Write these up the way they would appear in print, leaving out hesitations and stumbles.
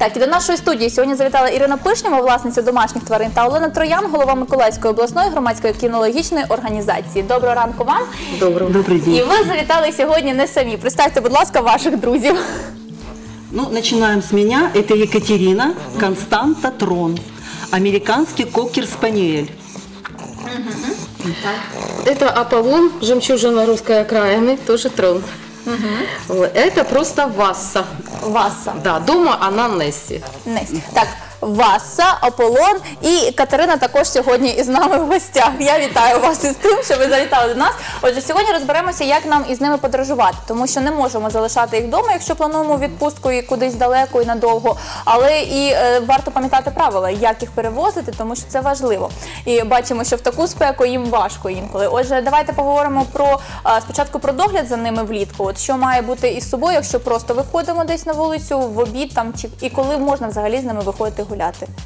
Так, і до нашої студії сьогодні завітала Ірина Пишнєва, власниця домашніх тварин, та Олена Троян, голова Миколаївської обласної громадської кінологічної організації. Доброго ранку вам. Добрый день. І ви завітали сьогодні не самі. Представте, будь ласка, ваших друзів. Ну, начинаем с меня. Это Екатерина, Константа, Трон. Американский кокер-спаниель. Это Аполлон, жемчужина русской окраины, тоже Трон. Вот. Это просто Васса. Васса. Да, дома она Несси. Так, Васса, Аполлон і Катерина також сьогодні із нами в гостях. Я вітаю вас із тим, що ви завітали до нас. Отже, сьогодні розберемося, як нам із ними подорожувати, тому що не можемо залишати їх вдома, якщо плануємо відпустку і кудись далеко і надовго. Але і варто пам'ятати правила, як їх перевозити, тому що це важливо. І бачимо, що в таку спеку їм важко інколи. Отже, давайте поговоримо спочатку про догляд за ними влітку. От що має бути із собою, якщо просто виходимо десь на вулицю, в обід там, і коли можна взагалі з ними виходити гуляти?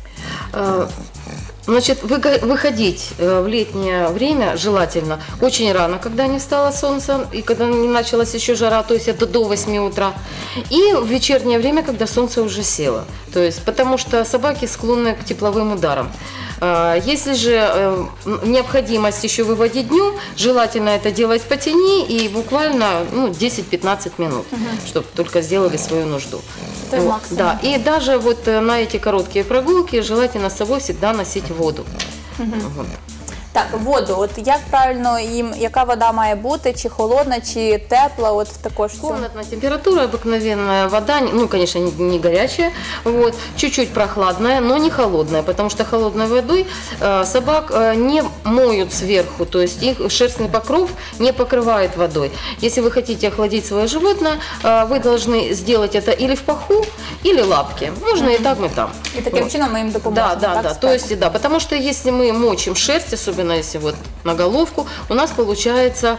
Значит, выходить в летнее время желательно очень рано, когда не встало солнце и когда не началась еще жара, то есть это до 8 утра, и в вечернее время, когда солнце уже село, то есть потому что собаки склонны к тепловым ударам. Если же необходимость еще выводить днем, желательно это делать по тени и буквально 10-15 минут, чтобы только сделали свою нужду. Да, и даже вот на эти короткие прогулки желательно с собой всегда носить воду. Вот. Так, воду. От як правильно їм, яка вода має бути, чи холодна, чи тепла, от також. Комнатная температура, обыкновенная вода, ну, конечно, не горячая, вот, чуть-чуть прохладная, но не холодная, потому что холодной водой собак не моют сверху, то есть их шерстный покров не покрывает водой. Если вы хотите охладить свое животное, вы должны сделать это или в паху, или лапки. Можно и там, и там. И таким чином мы им допоможем. Да, то есть, да, потому что если мы мочим шерсть, особенно если вот на головку, у нас получается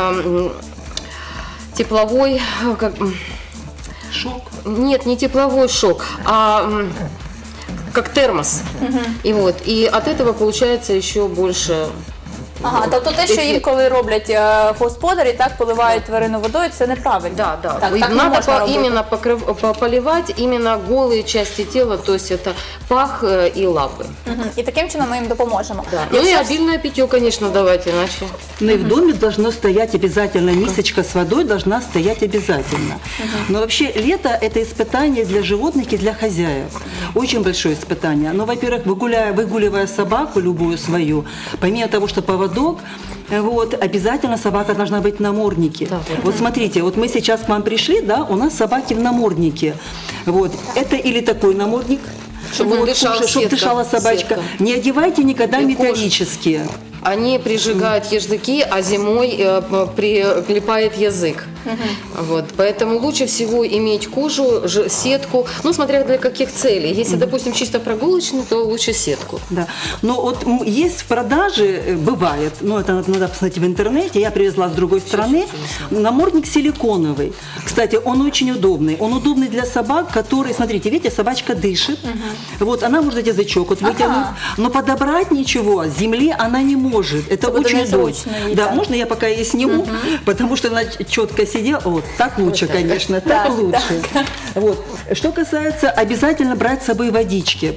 тепловой шок. Нет, не тепловой шок, а как термос. И вот, и от этого получается еще больше. Ага, тобто те, що інколи роблять господарі, так, поливають тварину водою, це неправильно. Да. Так, так надо именно поливать именно голые части тела, то есть это пах и лапы. І таким чином ми їм допоможемо. Да. Ну и обильное питье, конечно, давать, иначе. Но и в доме должно стоять обязательно, мисочка с водой должна стоять обязательно. Но вообще лето – это испытание для животных и для хозяев. Очень большое испытание. Но, во-первых, выгуливая собаку, любую свою, помимо того, что поводок, вот, обязательно собака должна быть в наморднике. Да, вот смотрите, вот мы сейчас к вам пришли, да, у нас собаки в наморднике. Вот, это или такой намордник, чтобы дышала собачка. Сетка. Не одевайте никогда металлические. Они прижигают языки, а зимой прилипает язык. Вот, поэтому лучше всего иметь кожу, сетку, ну, смотря для каких целей. Если, допустим, чисто прогулочный, то лучше сетку. Да. Но вот есть в продаже, бывает, ну, это надо посмотреть в интернете, я привезла с другой страны, намордник силиконовый. Кстати, он очень удобный. Он удобный для собак, которые, смотрите, видите, собачка дышит, вот, она может язычок вот вытянуть, но подобрать ничего с земли она не может. Это очень удобно. Да, можно я пока ее сниму, потому что она четко сидела. Вот, так лучше, конечно, так лучше. Вот. Что касается, обязательно брать с собой водички.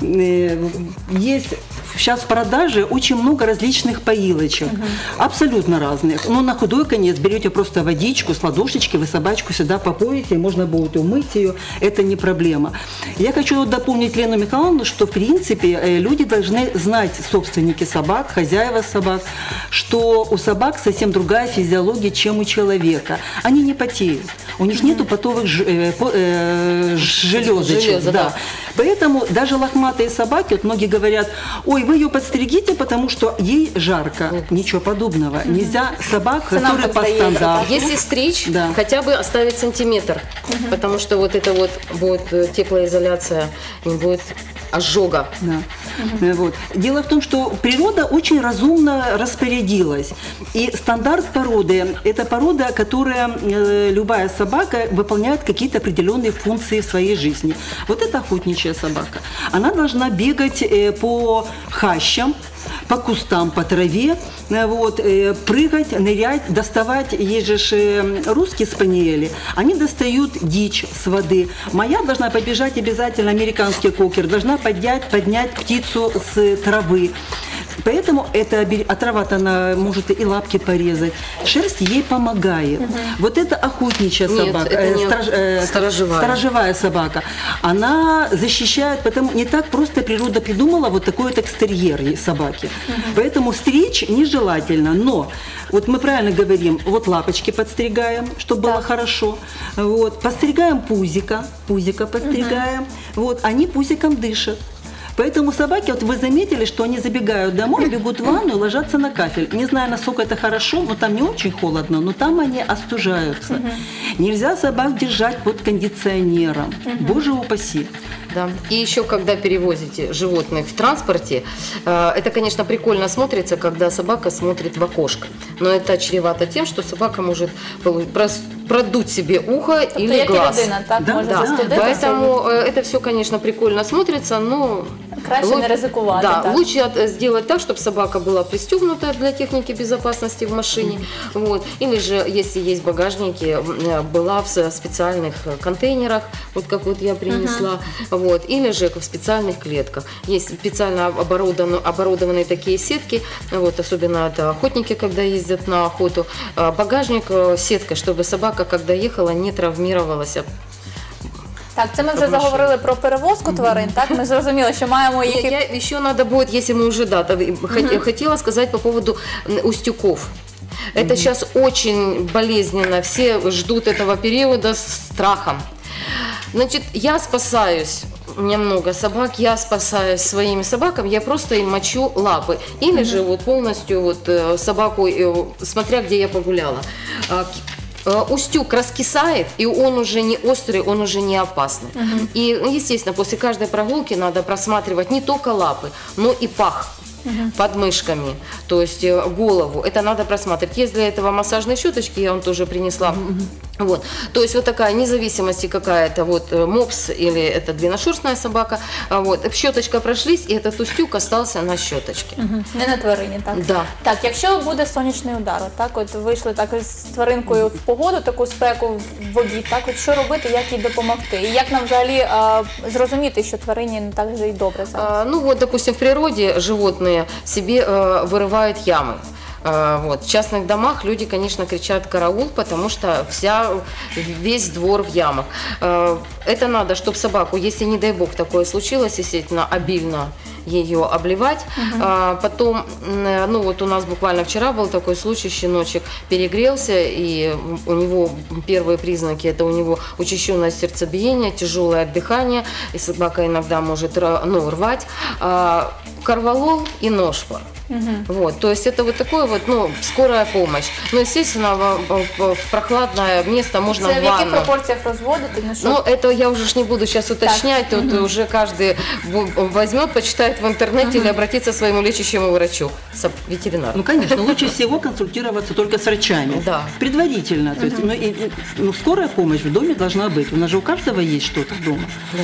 Есть сейчас в продаже очень много различных поилочек, абсолютно разных. Но на худой конец берете просто водичку с ладошечки, вы собачку сюда попоите, можно будет умыть ее, это не проблема. Я хочу дополнить Лену Михайловну, что в принципе люди должны знать, собственники собак, хозяева собак, что у собак совсем другая физиология, чем у человека. Они не потеют, у них нету потовых железочек. Да. Поэтому даже лохматые собаки, вот многие говорят, ой, вы ее подстригите, потому что ей жарко. Ничего подобного. Нельзя собак, которые по стандарту. Если стричь, хотя бы оставить сантиметр, потому что вот это вот будет теплоизоляция, не будет ожога. Да. Вот. Дело в том, что природа очень разумно распорядилась. И стандарт породы – это порода, которая любая собака выполняет какие-то определенные функции в своей жизни. Вот это охотничья собака. Она должна бегать по хащам, по кустам, по траве, вот, прыгать, нырять, доставать. Есть же русские спаниели, они достают дичь с воды. Моя должна побежать обязательно, американский кокер, должна поднять птицу с травы. Поэтому трава-то она может и лапки порезать. Шерсть ей помогает. Вот это охотничья собака, это сторожевая собака. Она защищает, потому не так просто природа придумала вот такой вот экстерьер собаки. Поэтому стричь нежелательно. Но вот мы правильно говорим, вот лапочки подстригаем, чтобы было хорошо. Вот, подстригаем пузика подстригаем. Вот, они пузиком дышат. Поэтому собаки, вот вы заметили, что они забегают домой, бегут в ванну и ложатся на кафель. Не знаю, насколько это хорошо, но там не очень холодно, но там они остужаются. Нельзя собак держать под кондиционером. Боже упаси. Да. И еще, когда перевозите животных в транспорте, это, конечно, прикольно смотрится, когда собака смотрит в окошко. Но это чревато тем, что собака может продуть себе ухо или глаз. Людина, так, да, може да. застудитися. Поэтому это все, конечно, прикольно смотрится, но Краще не ризикувати. Да, так. лучше сделать так, чтобы собака была пристегнута для техники безопасности в машине. Вот. Или же, если есть багажники, была в специальных контейнерах, вот как вот я принесла. Вот. Или же в специальных клетках. Есть специально оборудованные такие сетки, вот, особенно это охотники, когда ездят на охоту. Багажник сетка, чтобы собака, когда ехала, не травмировалась. Так, це ми вже заговорили про перевозку тварин, так? Ми зрозуміли, що маємо їх... Еще надо будет, если мы уже, хотела сказать по поводу устюков. Это сейчас очень болезненно, все ждут этого периода с страхом. Значит, я спасаюсь, у меня много собак, я спасаюсь своими собаками, я просто им мочу лапы. Или же вот полностью вот собаку, смотря где я погуляла. Устюг раскисает, и он уже не острый, он уже не опасный. И, естественно, после каждой прогулки надо просматривать не только лапы, но и пах под мышками, то есть голову. Это надо просматривать. Есть для этого массажные щеточки, я вам тоже принесла. Вот. То есть вот такая независимость какая-то, вот мопс или это длинношерстная собака, вот, щеточка прошлись, и этот устюг остался на щеточке. Не на тварині, так? Да. Так, якщо буде сонячний удар, так, от вийшли так з тваринкою в погоду, таку спеку в обід, так, от що робити, як їй допомогти? І як нам взагалі зрозуміти, що тварині не так же і добре зараз? Ну вот, допустим, в природе животные себе вырывают ямы. Вот. В частных домах люди, конечно, кричат «караул», потому что весь двор в ямах. Это надо, чтобы собаку, если, не дай бог, такое случилось, естественно, обильно ее обливать. Потом, ну вот у нас буквально вчера был такой случай, щеночек перегрелся, и у него первые признаки, это у него учащенное сердцебиение, тяжелое дыхание, и собака иногда может рвать. Корвалол и ножпа. Вот, то есть это вот такое вот, ну, скорая помощь. Ну, естественно, в прохладное место можно Це в в яких ванну. пропорціях розводити? Ну, это я уже не буду сейчас уточнять, тут уже каждый возьмет, почитает в интернете или обратится к своему лечащему врачу, ветеринару. Ну, конечно, лучше всего консультироваться только с врачами. Да. Предварительно. То есть, скорая помощь в доме должна быть. У нас же у каждого есть что-то дома.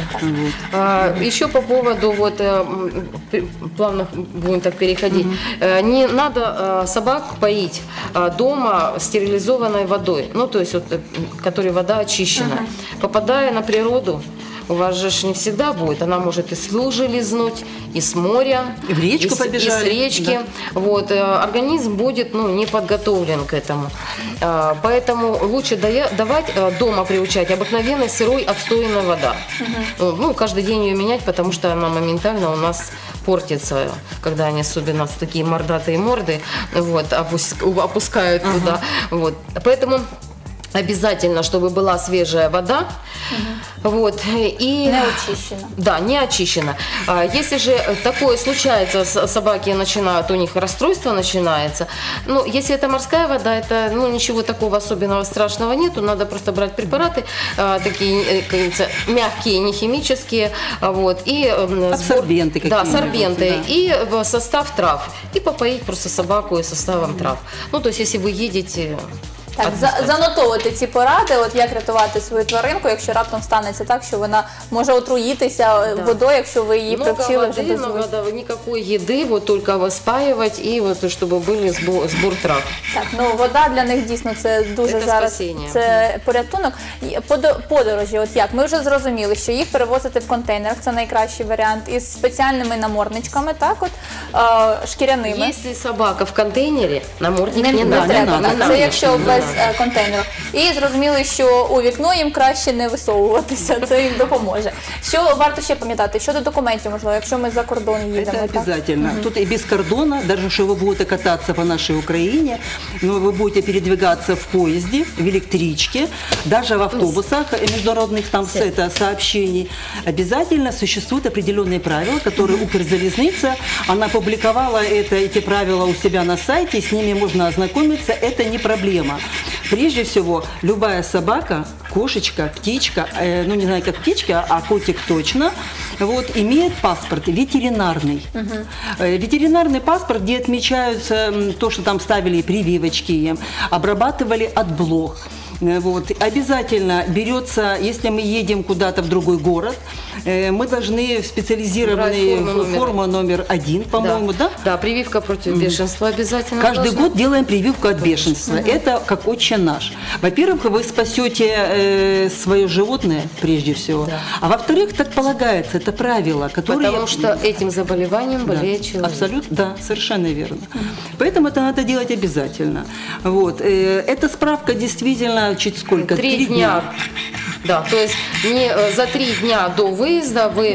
Вот. Еще по поводу, вот, плавно будем так переходить, не надо собак поить дома стерилизованной водой, ну, то есть, вот, которой вода очищена. Попадая на природу, у вас же не всегда будет, она может и с лужи лизнуть, и с моря, и в речку и с речки. Да. Вот, организм будет, ну, не подготовлен к этому. Поэтому лучше давать дома приучать обыкновенной сырой отстойной вода. Ну, каждый день ее менять, потому что она моментально у нас портится, когда они особенно такие мордатые морды, вот, опускают туда. Вот. Поэтому обязательно, чтобы была свежая вода. Вот, и... Не очищена. Да, не очищена. Если же такое случается, собаки начинают, у них расстройство начинается, ну, если это морская вода, это, ну, ничего такого особенного страшного нету, надо просто брать препараты, такие, как говорится, мягкие, не химические, вот, и... Абсорбенты какие-то. Да, сорбенты, да. и состав трав, и попоить просто собаку и составом трав. Ну, то есть, если вы едете... Так, занотовувати ці поради, от як рятувати свою тваринку, якщо раптом станеться так, що вона може отруїтися водою, якщо ви її привчили вже до много воды, никакой еды, вот только спаивать и вот чтобы были сбор трав. Так, ну вода для них дійсно це дуже Це зараз спасіння. це порятунок. І подорожі, от як ми вже зрозуміли, що їх перевозити в контейнерах, це найкращий варіант, із спеціальними намордничками, так от шкіряними. Если собака в контейнере, намордник не Не надо. треба, надо. так, це якщо без контейнеру. І зрозуміли, що у вікно їм краще не висовуватися, це їм допоможе. Що варто ще пам'ятати? Щодо документів, можливо, якщо ми за кордон їдемо. Это так? обязательно. Тут и без кордона, даже что вы будете кататься по нашей Украине, но вы будете передвигаться в поезде, в электричке, даже в автобусах международных там сообщений, обязательно существуют определенные правила, которые Укрзалезница, она опубликовала эти правила у себя на сайте, с ними можно ознакомиться, это не проблема. Прежде всего, любая собака, кошечка, птичка, ну не знаю как птичка, а котик точно, вот, имеет паспорт ветеринарный. Ветеринарный паспорт, где отмечаются то, что там ставили прививочки им, обрабатывали от блох. Вот. Обязательно берется, если мы едем куда-то в другой город, мы должны в специализированную форму номер 1, по-моему, да? Да, прививка против бешенства обязательно. Каждый год делаем прививку от бешенства. Это как отче наш. Во-первых, вы спасете свое животное, прежде всего. Да. А во-вторых, так полагается, это правило, которое... Потому что этим заболеванием болеет человек. Абсолютно, да, совершенно верно. Поэтому это надо делать обязательно. Вот. Эта справка действительно чуть сколько? 3 дня. Да, то есть не за 3 дня до выезда вы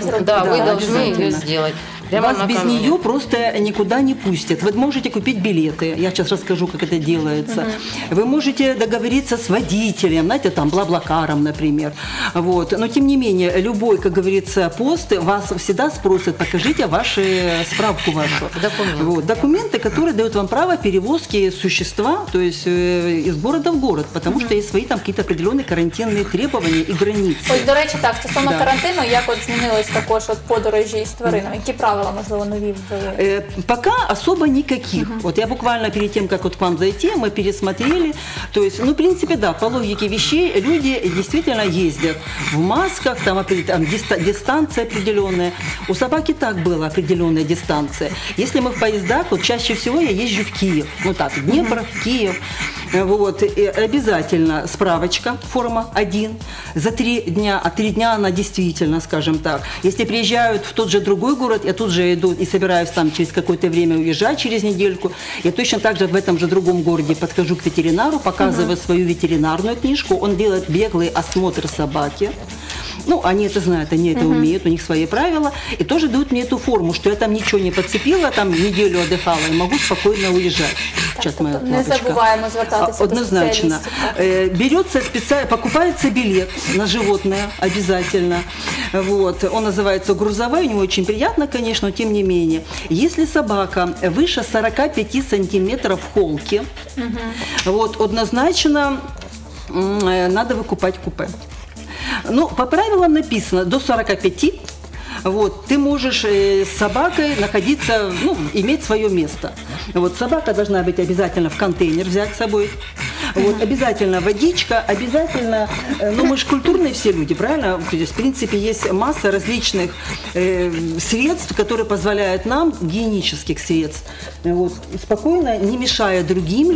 должны ее сделать. Вас без нее просто никуда не пустят. Вы можете купить билеты, я сейчас расскажу, как это делается. Вы можете договориться с водителем, знаете, там, блаблакаром, например. Вот. Но, тем не менее, любой, как говорится, пост вас всегда спросят, покажите справку вашу. Документы. Вот. Документы, которые дают вам право перевозки существа, то есть из города в город, потому что есть свои там какие-то определенные карантинные требования и границы. Ось, до речі, так, стосовно карантину, як от змінились також от подорожі з тваринами, які правила, можливо, нові ввели? Пока особо никаких. Вот я буквально перед тем, как вот к вам зайти, мы пересмотрели. То есть, ну, в принципе, да, по логике вещей люди действительно ездят в масках, там дистанция определенная. У собаки так была определенная дистанция. Если мы в поездах, вот чаще всего я езжу в Киев. Ну так, Днепр, Киев. Вот, и обязательно справочка, форма 1, за 3 дня, а 3 дня она действительно, скажем так. Если приезжают в тот же другой город, я тут же иду и собираюсь там через какое-то время уезжать, через недельку, я точно так же в этом же другом городе подхожу к ветеринару, показываю свою ветеринарную книжку, он делает беглый осмотр собаки. Ну, они это знают, они это умеют, у них свои правила. И тоже дают мне эту форму, что я там ничего не подцепила, там неделю отдыхала и могу спокойно уезжать. Сейчас моя Не забуваємо звертатися однозначно. до специалистов. Берется специально, покупается билет на животное обязательно. Вот. Он называется грузовой, у него очень приятно, конечно, но тем не менее. Если собака выше 45 сантиметров в холке, вот, однозначно надо выкупать купе. Ну, по правилам написано, до 45 вот, ты можешь с собакой находиться, ну, иметь свое место. Вот, собака должна быть обязательно в контейнер взять с собой. Вот, обязательно водичка, обязательно, ну мы же культурные все люди, правильно? То есть, в принципе, есть масса различных средств, которые позволяют нам, гигиенических средств, вот, спокойно, не мешая другим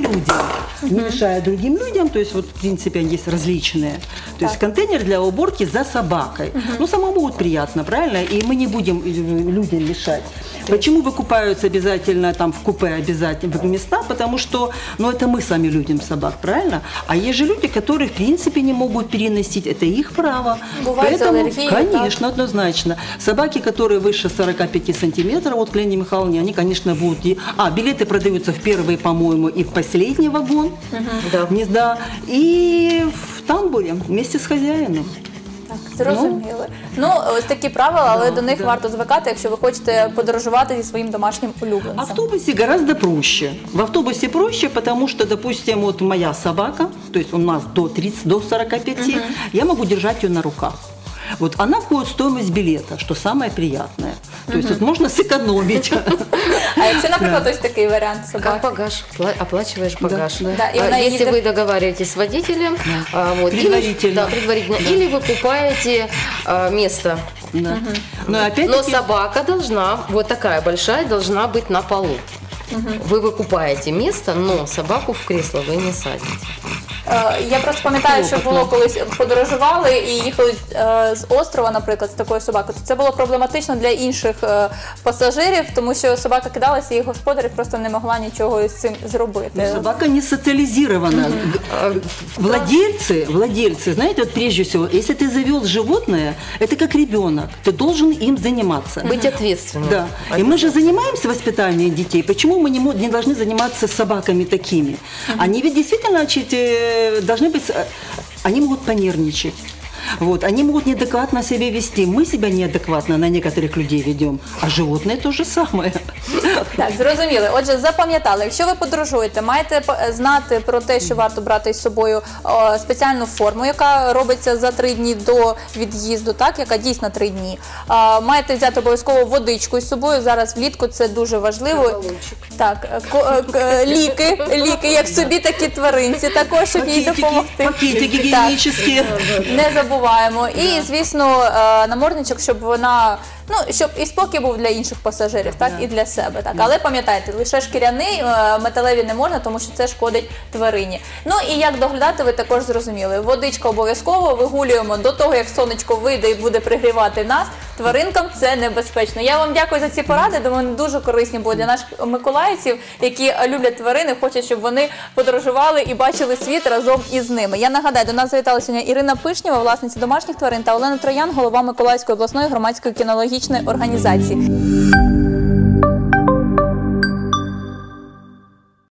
людям, то есть, вот, в принципе, они есть различные. То есть, контейнер для уборки за собакой. Ну, самому будет приятно, правильно? И мы не будем людям мешать. Почему выкупаются обязательно там в купе обязательно в места? Потому что, ну, это мы сами любим собак, правильно? А есть же люди, которые в принципе не могут переносить, это их право. Бывает аллергия, конечно, так? однозначно. Собаки, которые выше 45 сантиметров, вот к Лене Михайловне, они, конечно, будут... билеты продаются в первый, по-моему, и в последний вагон гнезда, и в тамбуре вместе с хозяином. Зрозуміли. Ну, ось такі правила, але до них варто звикати, якщо ви хочете подорожувати зі своїм домашнім улюбленцем. В автобусе гораздо проще. В автобусе проще, потому что, допустим, вот моя собака, то есть у нас до 45, я могу держать ее на руках. Вот она входит в стоимость билета, что самое приятное. То есть вот можно сэкономить. А якщо, наприклад, ось такий варіант Как собаки? багаж, оплачиваешь багаж. Да, и она Если едет- вы договариваетесь с водителем, вот, Предварительно. да, предварительно, или вы покупаете место. Да. Но Но опять-таки... собака должна, вот такая большая, должна быть на полу. Вы выкупаете место, но собаку в кресло вы не садите. Я просто пам'ятаю, що було колись подорожували і їхали з острова, наприклад, з такою собакою. Це було проблематично для інших пасажирів, тому що собака кидалася і господар просто не могла нічого з цим зробити. Собака не социализирована. Владельцы, знаете, вот прежде всего, если ты завел животное, это как ребенок, ты должен им заниматься. Быть ответственным. Да. И мы же занимаемся воспитанием детей. Почему мы не должны заниматься собаками такими? Они ведь действительно должны быть, они могут понервничать. Вот, они могут неадекватно себя вести. Мы себя неадекватно на некоторых людей ведем, а животные то же самое. Так, зрозуміли. Отже, запам'ятали, якщо ви подорожуєте, маєте знати про те, що варто брати з собою спеціальну форму, яка робиться за 3 дні до від'їзду, так, яка дійсно 3 дні. Маєте взяти обов'язково водичку з собою, зараз влітку це дуже важливо. Так, ліки, як собі, так і тваринці, також, щоб їй допомогти. Пакетики Так. гигиенические. Не забуваємо. І, звісно, намордничок, щоб вона, щоб і спокій був для інших пасажирів, так, і для себе. Так. Але пам'ятайте, лише шкіряний, металеві не можна, тому що це шкодить тварині. Ну і як доглядати, ви також зрозуміли. Водичка обов'язково, вигулюємо до того, як сонечко вийде і буде пригрівати нас. Тваринкам це небезпечно. Я вам дякую за ці поради, думаю, вони дуже корисні будуть для наших миколаївців, які люблять тварини, хочуть, щоб вони подорожували і бачили світ разом із ними. Я нагадаю, до нас завітала сьогодні Ірина Пишнєва, власниця домашніх тварин, та Олена Троян, голова Миколаївської обласної громадської кінологічної організації.